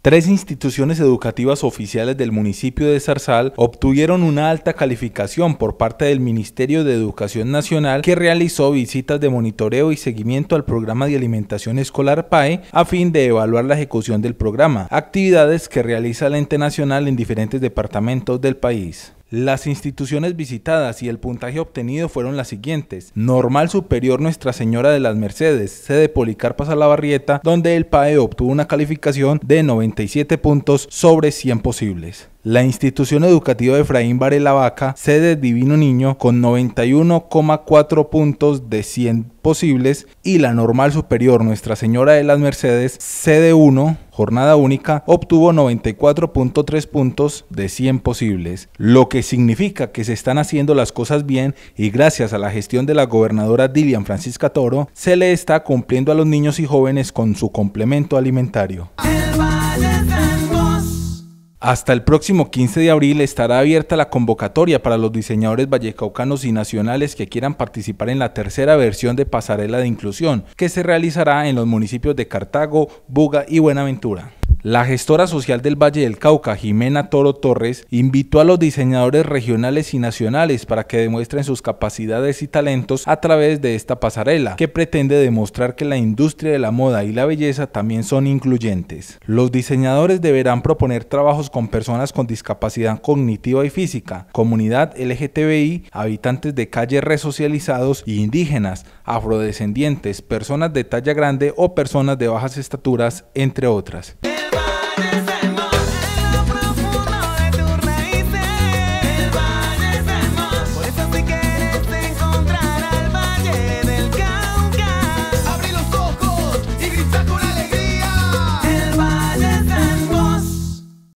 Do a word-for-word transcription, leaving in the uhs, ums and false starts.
Tres instituciones educativas oficiales del municipio de Zarzal obtuvieron una alta calificación por parte del Ministerio de Educación Nacional, que realizó visitas de monitoreo y seguimiento al programa de alimentación escolar P A E a fin de evaluar la ejecución del programa, actividades que realiza el ente nacional en diferentes departamentos del país. Las instituciones visitadas y el puntaje obtenido fueron las siguientes: Normal Superior Nuestra Señora de las Mercedes, sede Policarpa Salabarrieta, donde el P A E obtuvo una calificación de noventa y siete puntos sobre cien posibles. La institución educativa Efraín Varela Vaca, sede Divino Niño, con noventa y uno coma cuatro puntos de cien posibles, y la Normal Superior Nuestra Señora de las Mercedes, sede uno, jornada única, obtuvo noventa y cuatro punto tres puntos de cien posibles, lo que significa que se están haciendo las cosas bien y gracias a la gestión de la gobernadora Dilian Francisca Toro, se le está cumpliendo a los niños y jóvenes con su complemento alimentario. Hasta el próximo quince de abril estará abierta la convocatoria para los diseñadores vallecaucanos y nacionales que quieran participar en la tercera versión de Pasarela de Inclusión, que se realizará en los municipios de Cartago, Buga y Buenaventura. La gestora social del Valle del Cauca, Jimena Toro Torres, invitó a los diseñadores regionales y nacionales para que demuestren sus capacidades y talentos a través de esta pasarela, que pretende demostrar que la industria de la moda y la belleza también son incluyentes. Los diseñadores deberán proponer trabajos con personas con discapacidad cognitiva y física, comunidad L G T B I, habitantes de calle resocializados y indígenas, afrodescendientes, personas de talla grande o personas de bajas estaturas, entre otras.